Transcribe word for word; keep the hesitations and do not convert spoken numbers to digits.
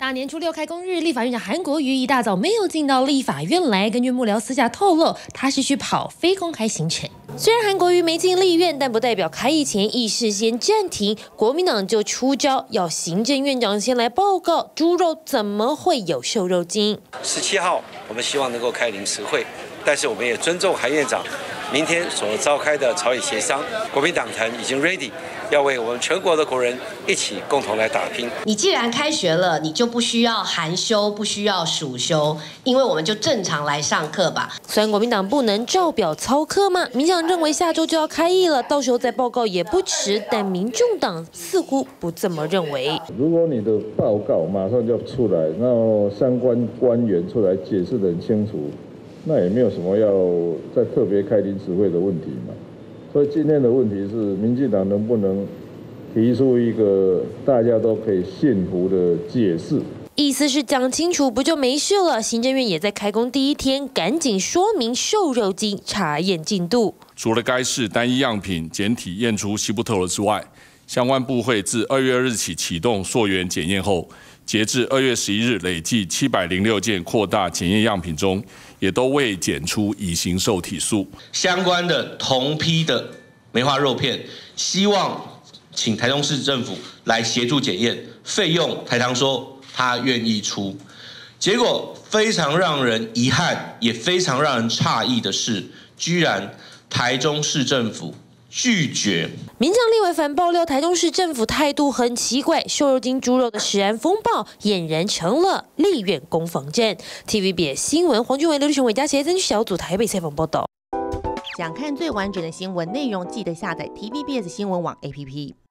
大年初六开工日，立法院长韩国瑜一大早没有进到立法院来。根据幕僚私下透露，他是去跑非公开行程。虽然韩国瑜没进立院，但不代表开议前议事先暂停。国民党就出招，要行政院长先来报告猪肉怎么会有瘦肉精。 十七号，我们希望能够开临时会，但是我们也尊重韩院长明天所召开的朝野协商。国民党团已经 ready。 要为我们全国的国人一起共同来打拼。 你既然开学了，你就不需要寒休，不需要暑休，因为我们就正常来上课吧。 虽然国民党不能照表操课嘛，民进党认为下周就要开议了，到时候再报告也不迟。但民众党似乎不这么认为。 如果你的报告马上就出来，然后相关官员出来解释得很清楚，那也没有什么要再特别开临时会的问题嘛。 所以今天的问题是，民进党能不能提出一个大家都可以信服的解释？ 意思是讲清楚，不就没事了？行政院也在开工第一天，赶紧说明瘦肉精查验进度。 除了该市单一样品检体验出西布特罗之外，相关部会自二月二日起启动溯源检验后，截至二月十一日，累计七百零六件扩大检验样品中，也都未检出乙型受体素。 相关的同批的梅花肉片，希望请台中市政府来协助检验，费用台糖说他愿意出。结果非常让人遗憾，也非常让人诧异的是，居然台中市政府 拒绝。 民进立委反爆料，台中市政府态度很奇怪，瘦肉精猪肉的食安风暴俨然成了立院攻防战。T V B S 新闻黄俊伟、刘立雄、韦家协增小组台北采访报道。 想看最完整的新闻内容，记得下载 T V B S 新闻网 A P P。